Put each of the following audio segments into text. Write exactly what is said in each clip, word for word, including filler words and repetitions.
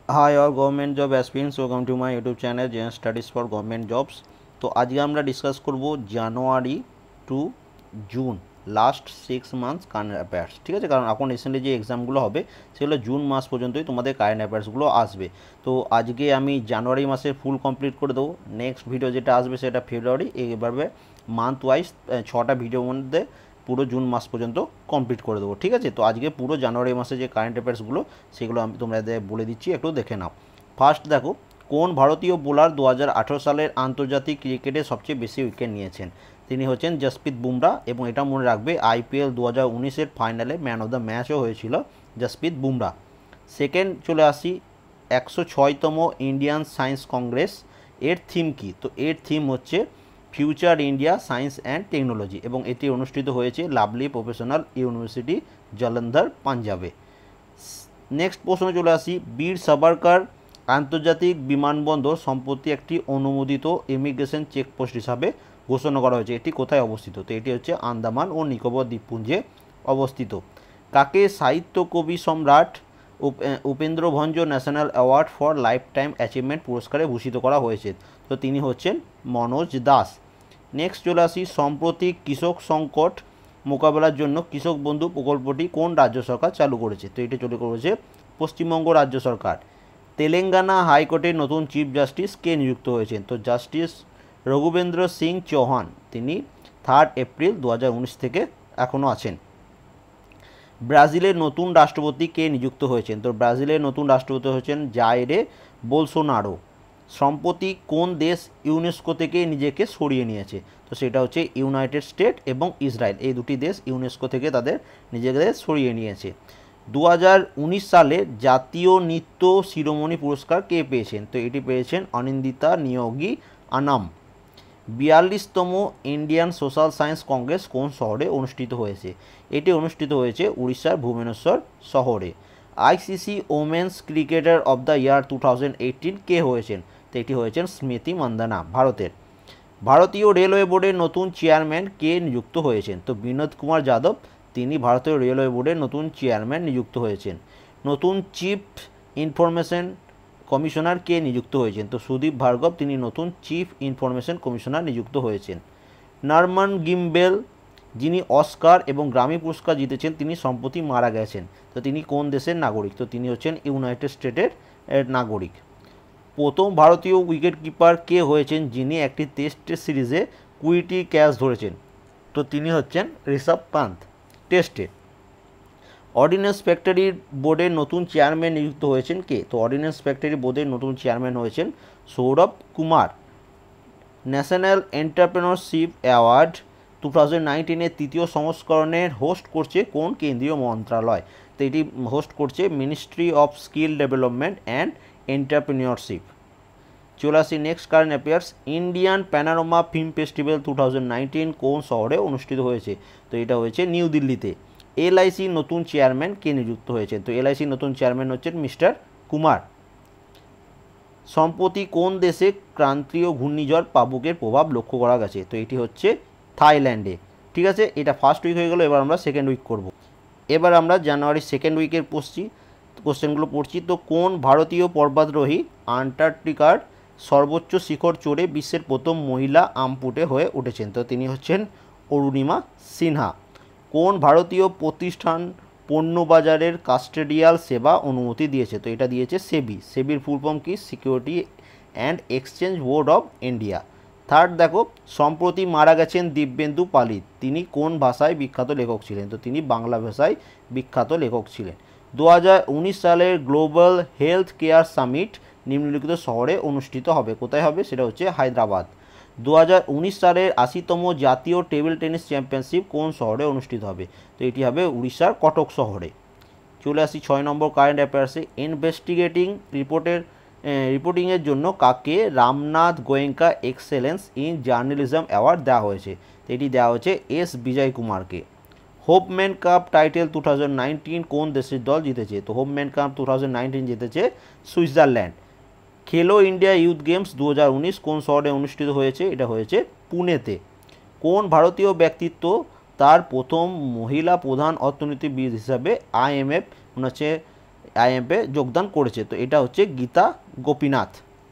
Hi all government job aspirants, welcome to my YouTube channel J N Studies for Government Jobs। তো আজকে আমরা discuss করব January to June last six months current affairs. ঠিক আছে, কারণ এখন recently যে এক্সামগুলো হবে সেগুলো জুন মাস পর্যন্তই তোমাদের কারেন্ট অ্যাফেয়ার্সগুলো আসবে। তো আজকে আমি জানুয়ারি মাসের ফুল কমপ্লিট করে দেবো। নেক্সট ভিডিও যেটা আসবে সেটা ফেব্রুয়ারি, এইভাবে মান্থ ওয়াইজ ছটা ভিডিওর মধ্যে পুরো জুন মাস পর্যন্ত কমপ্লিট করে দেবো। ঠিক আছে, তো আজকে পুরো জানুয়ারি মাসে যে কারেন্ট অ্যাফেয়ার্সগুলো সেগুলো আমি তোমাদের বলে দিচ্ছি, একটু দেখে নাও। ফার্স্ট দেখো, কোন ভারতীয় বোলার দু হাজার আঠেরো সালের আন্তর্জাতিক ক্রিকেটে সবচেয়ে বেশি উইকেট নিয়েছেন? তিনি হচ্ছেন জসপ্রীত বুমরা, এবং এটা মনে রাখবে আইপিএল দু হাজার উনিশের ফাইনালে ম্যান অফ দ্য ম্যাচও হয়েছিল জসপ্রীত বুমরা। সেকেন্ড চলে আসি, একশো ছয়তম ইন্ডিয়ান সায়েন্স কংগ্রেস এর থিম কি? তো এর থিম হচ্ছে future India science and technology, এবং এটি অনুষ্ঠিত হয়েছে লাভলি প্রফেশনাল ইউনিভার্সিটি জলন্ধর পাঞ্জাবে। নেক্সট প্রশ্ন চলে আসি, বীর সাভারকার আন্তর্জাতিক বিমানবন্দর সম্প্রতি একটি অনুমোদিত ইমিগ্রেশন চেকপোস্ট হিসাবে ঘোষণা করা হয়েছে। এটি কোথায় অবস্থিত? তো এটি হচ্ছে আন্দামান ও নিকোবর দ্বীপপুঞ্জে অবস্থিত। কাকে সাহিত্য কবি সম্রাট Upendra Bhanja national award for lifetime achievement পুরস্কারে ভূষিত করা হয়েছে? তো তিনি হচ্ছেন মনোজ দাস। নেক্সট চলে আসি, সম্প্রতি কৃষক সংকট মোকাবেলার জন্য কৃষক বন্ধু প্রকল্পটি কোন রাজ্য সরকার চালু করেছে? তো এটি চালু করেছে পশ্চিমবঙ্গ রাজ্য সরকার। তেলেঙ্গানা হাইকোর্টের নতুন চিফ জাস্টিস কে নিযুক্ত হয়েছেন? তো জাস্টিস রঘুবেন্দ্র সিং চৌহান, তিনি থার্ড এপ্রিল দু হাজার উনিশ থেকে এখনও আছেন। ব্রাজিলের নতুন রাষ্ট্রপতি কে নিযুক্ত হয়েছেন? তো ব্রাজিলের নতুন রাষ্ট্রপতি হচ্ছেন জাইরে বোলসোনারো। সম্প্রতি কোন দেশ ইউনেস্কো থেকে নিজেকে সরিয়ে নিয়েছে? তো সেটা হচ্ছে ইউনাইটেড স্টেট এবং ইসরায়েল, এই দুটি দেশ ইউনেস্কো থেকে তাদের নিজেদের সরিয়ে নিয়েছে। দু হাজার উনিশ সালে জাতীয় নৃত্য শিরোমণি পুরস্কার কে পেয়েছেন? তো এটি পেয়েছেন অনিন্দিতা নিয়োগী আনাম। বিয়াল্লিশতম ইন্ডিয়ান সোশ্যাল সায়েন্স কংগ্রেস কোন শহরে অনুষ্ঠিত হয়েছে? এটি অনুষ্ঠিত হয়েছে উড়িষ্যার ভুবনেশ্বর শহরে। ICC women's cricketer of the year two thousand eighteen কে হয়েছেন? তো এটি হয়েছেন স্মৃতি মান্দানা, ভারতের। ভারতীয় রেলওয়ে বোর্ডের নতুন চেয়ারম্যান কে নিযুক্ত হয়েছেন? তো বিনোদ কুমার যাদব, তিনি ভারতীয় রেলওয়ে বোর্ডের নতুন চেয়ারম্যান নিযুক্ত হয়েছেন। নতুন চিফ ইনফরমেশন কমিশনার কে নিযুক্ত হয়েছেন? তো সুদীপ ভার্গব, তিনি নতুন চিফ ইনফরমেশন কমিশনার নিযুক্ত হয়েছেন। নরমান গিম্বেল, যিনি অস্কার এবং গ্রামি পুরস্কার জিতেছেন, তিনি সম্প্রতি মারা গেছেন। তো তিনি কোন দেশের নাগরিক? তো তিনি হচ্ছেন ইউনাইটেড স্টেটের নাগরিক। প্রথম ভারতীয় উইকেট কিপার কে হয়েছেন যিনি একটি টেস্ট সিরিজে কুড়িটি ক্যাচ ধরেছেন? তো তিনি হচ্ছেন ঋষভ পান্ত, টেস্টে। অর্ডিন্যান্স ফ্যাক্টরি বোর্ডের নতুন চেয়ারম্যান নিযুক্ত হয়েছেন কে? তো অর্ডিন্যান্স ফ্যাক্টরি বোর্ডের নতুন চেয়ারম্যান হয়েছেন Sourav Kumar. National entrepreneurship award two thousand নাইনটিনের তৃতীয় সংস্করণের হোস্ট করছে কোন কেন্দ্রীয় মন্ত্রণালয়? তো এটি হোস্ট করছে ministry of skill development and entrepreneurship. চলে আসি next current affairs, Indian panorama film festival two thousand nineteen কোন শহরে অনুষ্ঠিত হয়েছে? তো এটা হয়েছে নিউ দিল্লিতে। এলআইসির নতুন চেয়ারম্যান কে নিযুক্ত হয়েছেন? তো এলআইসির নতুন চেয়ারম্যান হচ্ছেন মিস্টার কুমার। সম্প্রতি কোন দেশে ক্রান্তীয় ঘূর্ণিঝড় পাবুকের প্রভাব লক্ষ্য করা গেছে? তো এটি হচ্ছে থাইল্যান্ডে। ঠিক আছে, এটা ফার্স্ট উইক হয়ে গেল, এবার আমরা সেকেন্ড উইক করব। এবার আমরা জানুয়ারির সেকেন্ড উইকের পড়ছি, কোশ্চেনগুলো পড়ছি। তো কোন ভারতীয় পর্বতারোহী আন্টার্কটিকার সর্বোচ্চ শিখর চড়ে বিশ্বের প্রথম মহিলা আমপুটে হয়ে উঠেছেন? তো তিনি হচ্ছেন অরুণিমা সিনহা। কোন ভারতীয় প্রতিষ্ঠান পণ্যবাজারের কাস্টেডিয়াল সেবা অনুমতি দিয়েছে? তো এটা দিয়েছে সেবি। সেবির ফুল ফর্ম কি? Security and exchange board of India. Third দেখো, সম্প্রতি মারা গেছেন দিব্যেন্দু পালিত, তিনি কোন ভাষায় বিখ্যাত লেখক ছিলেন? তো তিনি বাংলা ভাষায় বিখ্যাত লেখক ছিলেন। দু হাজার উনিশ সালের গ্লোবাল হেলথ কেয়ার সামিট নিম্নলিখিত শহরে অনুষ্ঠিত হবে। কোথায় হবে? সেটা হচ্ছে হায়দ্রাবাদ। দু হাজার উনিশ সালের আশিতম জাতীয় টেবিল টেনিস চ্যাম্পিয়নশিপ কোন শহরে অনুষ্ঠিত হবে? তো এটি হবে উড়িষ্যার কটক শহরে। চলে আসি ছয় নম্বর কারেন্ট অ্যাফেয়ার্সে, ইনভেস্টিগেটিং রিপোর্টের রিপোর্টিংয়ের জন্য কাকে Ramnath Goenka excellence in journalism award দেওয়া হয়েছে? তো এটি দেওয়া হয়েছে এস বিজয় কুমারকে। Hofmann cup title to thousand nineteen কোন দেশের দল জিতেছে? তো Hofmann cup two thousand nineteen জিতেছে সুইজারল্যান্ড। খেলো ইন্ডিয়া ইউথ গেমস দু হাজার উনিশ কোন শহরে অনুষ্ঠিত হয়েছে? এটা হয়েছে পুনেতে। কোন ভারতীয় ব্যক্তিত্ব তার প্রথম মহিলা প্রধান অর্থনীতিবিদ হিসাবে আইএমএফ হচ্ছে আইএমএফে যোগদান করেছে। তো এটা হচ্ছে Gita Gopinath.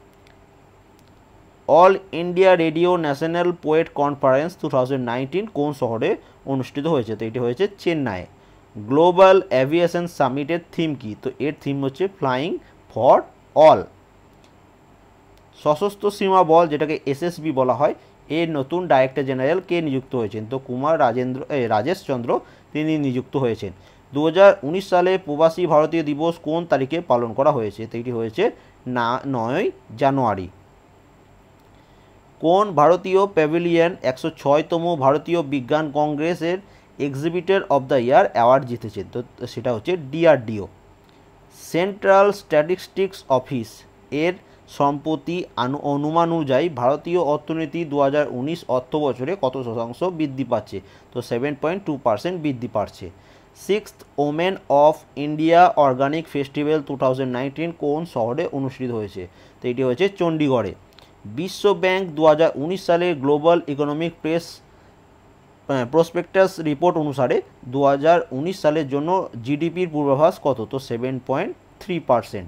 All India radio national poet conference two thousand nineteen কোন শহরে অনুষ্ঠিত হয়েছে? তো এটি হয়েছে চেন্নাই। গ্লোবাল অ্যাভিয়েশন সামিটের থিম কি? তো এর থিম হচ্ছে ফ্লাইং ফর অল। সশস্ত্র সীমা বল যেটাকে এসএসবি বলা হয়, এর নতুন ডাইরেক্টর জেনারেল কে নিযুক্ত হয়েছেন? তো কুমার রাজেন্দ্র রাজেশ চন্দ্র তিনি নিযুক্ত হয়েছেন। দু হাজার উনিশ সালে প্রবাসী ভারতীয় দিবস কোন তারিখে পালন করা হয়েছে? তো এটি হয়েছে না নয়ই জানুয়ারি। কোন ভারতীয় প্যাভিলিয়ন একশো ছয়তম ভারতীয় বিজ্ঞান কংগ্রেসের exhibitor of the year award জিতেছেন? তো সেটা হচ্ছে ডিআরডিও। সেন্ট্রাল স্ট্যাটিস্টিক্স অফিস এর সম্প্রতি অনুমান অনুযায়ী ভারতীয় অর্থনীতি দু হাজার উনিশ অর্থ বছরে কত শতাংশ বৃদ্ধি পাচ্ছে? তো সেভেন পয়েন্ট টু পার্সেন্ট বৃদ্ধি পাচ্ছে। Sixth women of India organic festival two thousand nineteen কোন শহরে অনুষ্ঠিত হয়েছে? তো এটি হয়েছে চণ্ডীগড়ে। বিশ্ব ব্যাংক দু হাজার উনিশ সালে global economic press prospectus report অনুসারে দু হাজার উনিশ সালের জন্য জিডিপির পূর্বাভাস কত? তো seven point three percent.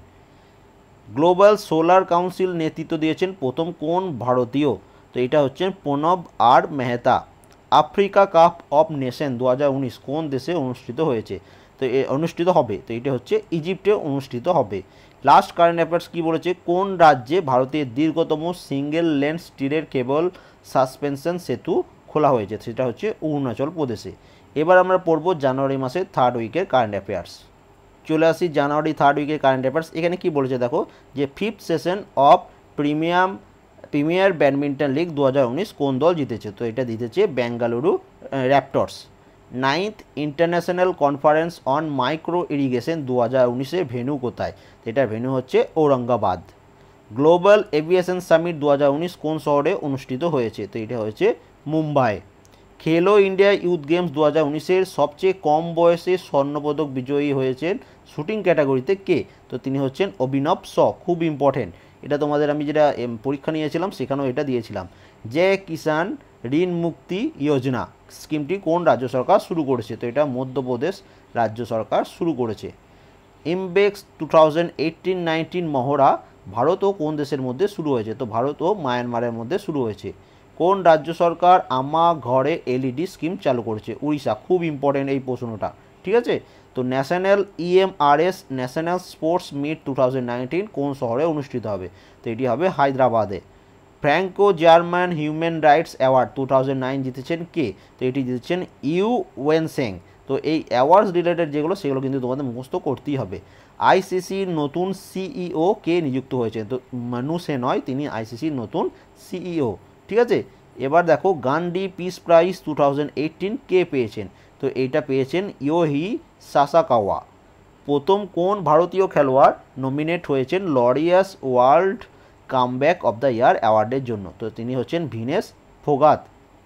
Global solar council নেতৃত্ব দিয়েছেন প্রথম কোন ভারতীয়? তো এটা হচ্ছেন Pranav R Mehta. Africa cup of nation দু হাজার উনিশ কোন দেশে অনুষ্ঠিত হয়েছে? তো এ অনুষ্ঠিত হবে, তো এটা হচ্ছে ইজিপ্টে অনুষ্ঠিত হবে। লাস্ট কারেন্ট অ্যাফেয়ার্স কী বলেছে? কোন রাজ্যে ভারতের দীর্ঘতম সিঙ্গেল লেন স্টিলের কেবল সাসপেনশন সেতু খোলা হয়েছে? সেটা হচ্ছে অরুণাচল প্রদেশে। এবার আমরা পড়ব জানুয়ারি মাসের থার্ড উইকের কারেন্ট অ্যাফেয়ার্স। চলে আসি জানুয়ারি থার্ড উইকের কারেন্ট অ্যাফেয়ার্স। এখানে কি বলেছে দেখো, যে fifth session of premium premier badminton league দু হাজার উনিশ কোন দল জিতেছে? তো এটা জিতেছে Bengaluru raptors. Ninth international conference on micro irrigation দু হাজার উনিশের ভেন্যু কোথায়? এটার ভেন্যু হচ্ছে ঔরঙ্গাবাদ। গ্লোবাল এভিয়েশন সামিট দু হাজার উনিশ কোন শহরে অনুষ্ঠিত হয়েছে? তো এটা হয়েছে মুম্বাই। খেলো ইন্ডিয়া ইউথ গেমস দু হাজার উনিশের সবচেয়ে কম বয়সে স্বর্ণপদক বিজয়ী হয়েছেন শুটিং ক্যাটাগরিতে কে? তো তিনি হচ্ছেন অভিনব শ। খুব ইম্পর্টেন্ট, এটা তোমাদের আমি যেটা পরীক্ষা নিয়েছিলাম সেখানেও এটা দিয়েছিলাম। জয় কিষাণ ঋণ মুক্তি যোজনা স্কিমটি কোন রাজ্য সরকার শুরু করেছে? তো এটা মধ্যপ্রদেশ রাজ্য সরকার শুরু করেছে। IMBEX two thousand eighteen nineteen মহড়া ভারত ও কোন দেশের মধ্যে শুরু হয়েছে? তো ভারত ও মায়ানমারের মধ্যে শুরু হয়েছে। কোন রাজ্য সরকার আমা ঘরে এলইডি স্কিম চালু করেছে? উড়িষ্যা। খুব ইম্পর্টেন্ট এই প্রশ্নটা, ঠিক আছে। তো national EMRS national sports meet two thousand nineteen কোন শহরে অনুষ্ঠিত হবে? তো এটি হবে হায়দ্রাবাদে। Franco German human rights award two thousand nine জিতেছেন কে? তো এটি জিতেছেন ইউ ওয়েনসেং। তো এই অ্যাওয়ার্ডস রিলেটেড যেগুলো সেগুলো কিন্তু তোমাদের মুখস্থ করতেই হবে। আইসিসির নতুন সিইও কে নিযুক্ত হয়েছে? তো মানু সে নয়, তিনি আইসিসির নতুন সিইও, ঠিক আছে। এবার দেখো Gandhi peace prize two thousand eighteen কে পেয়েছেন? তো এইটা পেয়েছেন ইয়োহি সাসাকাওয়া। প্রথম কোন ভারতীয় খেলোয়াড় নমিনেট হয়েছেন Laureus world comeback of the year অ্যাওয়ার্ডের জন্য? তো তিনি হচ্ছেন Vinesh Phogat.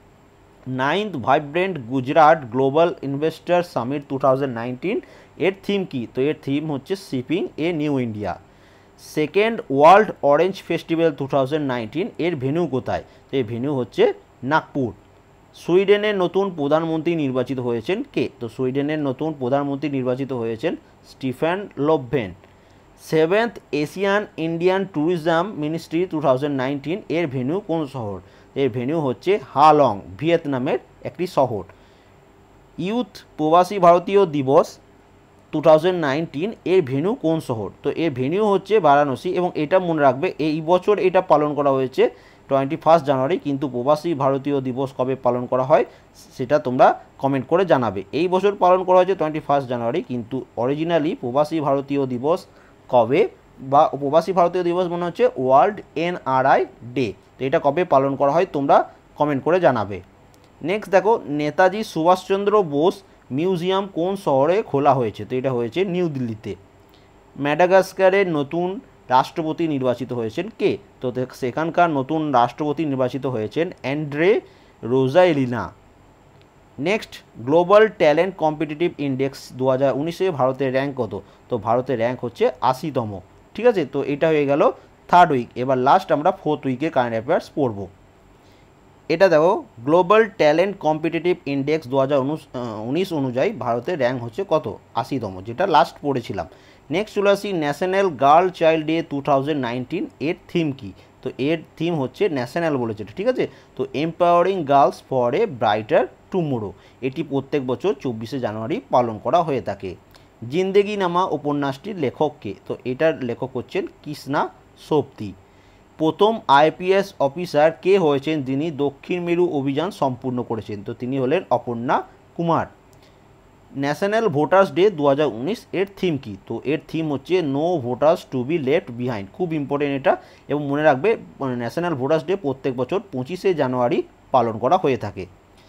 Ninth vibrant Gujarat global investor summit two thousand nineteen এর থিম কি? তো এর থিম হচ্ছে shipping a new India. Second world orange festival two thousand nineteen এর ভেন্যু কোথায়? তো এই ভেন্যু হচ্ছে নাগপুর। সুইডেনের নতুন প্রধানমন্ত্রী নির্বাচিত হয়েছেন কে? তো সুইডেনের নতুন প্রধানমন্ত্রী নির্বাচিত হয়েছেন Stephen Lofven. Seventh Asian Indian tourism ministry two thousand nineteen এর ভেন্যু কোন শহর? এর ভেন্যু হচ্ছে হালং, ভিয়েতনামের একটি শহর। Youth Pravasi Bharatiya Divas two thousand nineteen এর ভেন্যু কোন শহর? তো এর ভেন্যু হচ্ছে বারাণসী, এবং এটা মনে রাখবে এই বছর এটা পালন করা হয়েছে টোয়েন্টি ফার্স্ট জানুয়ারি, কিন্তু প্রবাসী ভারতীয় দিবস কবে পালন করা হয় সেটা তোমরা কমেন্ট করে জানাবে। এই বছর পালন করা হয়েছে টোয়েন্টি ফার্স্ট জানুয়ারি, কিন্তু অরিজিনালি প্রবাসী ভারতীয় দিবস কবে, বা প্রবাসী ভারতীয় দিবস মনে হচ্ছে ওয়ার্ল্ড এনআরআই ডে, তো এটা কবে পালন করা হয় তোমরা কমেন্ট করে জানাবে। নেক্সট দেখো নেতাজি সুভাষচন্দ্র বোস মিউজিয়াম কোন শহরে খোলা হয়েছে? তো এটা হয়েছে নিউ দিল্লিতে। ম্যাডাগাস্কারের নতুন রাষ্ট্রপতি নির্বাচিত হয়েছেন কে? তো সেখানকার নতুন রাষ্ট্রপতি নির্বাচিত হয়েছেন Andry Rajoelina. Next global talent competitive index দু হাজার উনিশে ভারতের র্যাঙ্ক কত? তো ভারতের র্যাঙ্ক হচ্ছে আশিতম, ঠিক আছে। তো এটা হয়ে গেল থার্ড উইক। এবার লাস্ট আমরা ফোর্থ উইকে কারেন্ট অ্যাফেয়ার্স পড়ব। এটা দেখো গ্লোবাল ট্যালেন্ট কম্পিটিটিভ ইন্ডেক্স দু হাজার উনিশ অনুযায়ী ভারতের র্যাঙ্ক হচ্ছে কত? আশিতম, যেটা লাস্ট পড়েছিলাম। নেক্সট চলে আসি national girl child day two thousand nineteen, এর থিম কি? তো এর থিম হচ্ছে ন্যাশনাল বলেছে, ঠিক আছে। তো empowering girls for a brighter tomorrow, এটি প্রত্যেক বছর চব্বিশে জানুয়ারি পালন করা হয়ে থাকে। জিন্দেগি নামা উপন্যাসটির লেখককে? তো এটার লেখক হচ্ছেন কৃষ্ণা সোপতি। প্রথম আইপিএস অফিসার কে হয়েছেন যিনি দক্ষিণ মেরু অভিযান সম্পূর্ণ করেছেন? তো তিনি হলেন Aparna Kumar. National voters day দু হাজার উনিশ, এর থিম কি? তো এর থিম হচ্ছে no voters to be left behind, খুব ইম্পর্টেন্ট এটা, এবং মনে রাখবে ন্যাশনাল ভোটার্স ডে প্রত্যেক বছর পঁচিশে জানুয়ারি পালন করা হয়ে থাকে।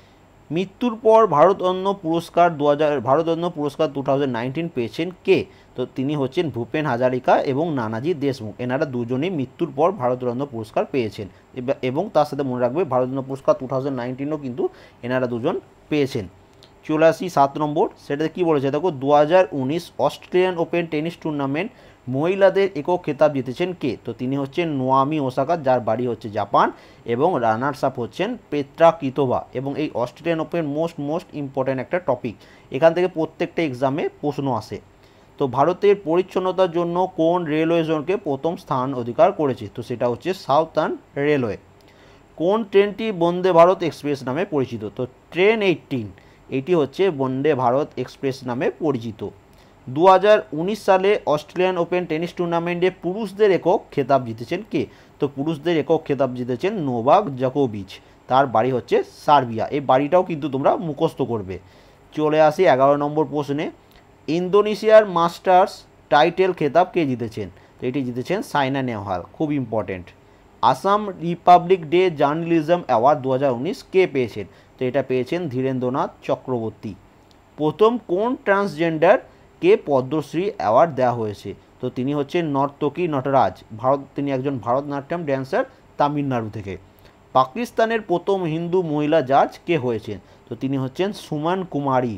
মৃত্যুর পর ভারতরত্ন পুরস্কার দু হাজার ভারতরত্ন পুরস্কার টু থাউজেন্ড নাইনটিন পেয়েছেন কে? তো তিনি হচ্ছেন ভূপেন হাজারিকা এবং নানাজি দেশমুখ, এনারা দুজনেই মৃত্যুর পর ভারতরত্ন পুরস্কার পেয়েছেন, এবং তার সাথে মনে রাখবে ভারতরত্ন পুরস্কার টু থাউজেন্ড নাইনটিনও কিন্তু এনারা দুজন পেয়েছেন। চলে আসি সাত নম্বর, সেটাতে কী বলেছে দেখো, দু হাজার উনিশ অস্ট্রেলিয়ান ওপেন টেনিস টুর্নামেন্ট মহিলাদের একক খেতাব জিতেছেন কে? তো তিনি হচ্ছেন নোয়ামি ওসাকা, যার বাড়ি হচ্ছে জাপান, এবং রানার্স আপ হচ্ছেন পেত্রা কিতোভা। এবং এই Australian open most most important একটা টপিক, এখান থেকে প্রত্যেকটা এক্সামে প্রশ্ন আসে। তো ভারতের পরিচ্ছন্নতার জন্য কোন রেলওয়ে জোনকে প্রথম স্থান অধিকার করেছে? তো সেটা হচ্ছে সাউথার্ন রেলওয়ে। কোন ট্রেনটি বন্দে ভারত এক্সপ্রেস নামে পরিচিত? তো ট্রেন এইটিন, এটি হচ্ছে বন্দে ভারত এক্সপ্রেস নামে পরিচিত। দু হাজার উনিশ সালে অস্ট্রেলিয়ান ওপেন টেনিস টুর্নামেন্টে পুরুষদের একক খেতাব জিতেছেন কে? তো পুরুষদের একক খেতাব জিতেছেন নোভাক জোকোভিচ, তার বাড়ি হচ্ছে সার্বিয়া। এই বাড়িটাও কিন্তু তোমরা মুখস্থ করবে। চলে আসি এগারো নম্বর প্রশ্নে, ইন্দোনেশিয়ার মাস্টার্স টাইটেল খেতাব কে জিতেছেন? তো এটি জিতেছেন সাইনা নেহওয়াল, খুব important. Assam republic day journalism award দু হাজার উনিশ কে পেয়েছেন? তো এটা পেয়েছেন ধীরেন্দ্রনাথ চক্রবর্তী। প্রথম কোন ট্রান্সজেন্ডার কে পদ্মশ্রী অ্যাওয়ার্ড দেওয়া হয়েছে? তো তিনি হচ্ছেন নর্তকী নটরাজ, ভারত তিনি একজন ভারতনাট্যম ড্যান্সার তামিলনাড়ু থেকে। পাকিস্তানের প্রথম হিন্দু মহিলা জাজ কে হয়েছেন? তো তিনি হচ্ছেন সুমন কুমারী।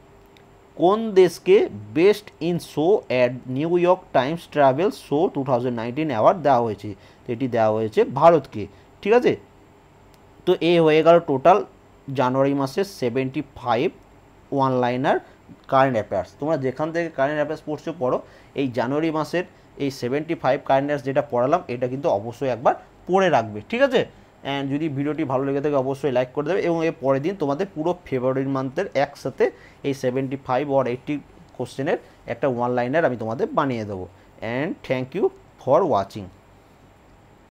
কোন দেশকে best in show at New York times travel show two thousand nineteen award দেওয়া হয়েছে? তো এটি দেওয়া হয়েছে ভারতকে, ঠিক আছে। তো এ হয়ে গেল টোটাল জানুয়ারি মাসের seventy five one liner current affairs. তোমরা যেখান থেকে কারেন্ট অ্যাফেয়ার্স পড়ছো পড়ো, এই জানুয়ারি মাসের এই সেভেন্টি ফাইভ কারেন্ট অ্যাফেয়ার্স যেটা পড়ালাম এটা কিন্তু অবশ্যই একবার পড়ে রাখবে, ঠিক আছে। অ্যান্ড যদি ভিডিওটি ভালো লেগে থাকে অবশ্যই লাইক করে দেবে, এবং এর পরের দিন তোমাদের পুরো ফেব্রুয়ারি মান্থের একসাথে এই সেভেন্টি ফাইভ অর এইটটি কোশ্চেনের একটা ওয়ান লাইনার আমি তোমাদের বানিয়ে দেবো। And thank you for watching.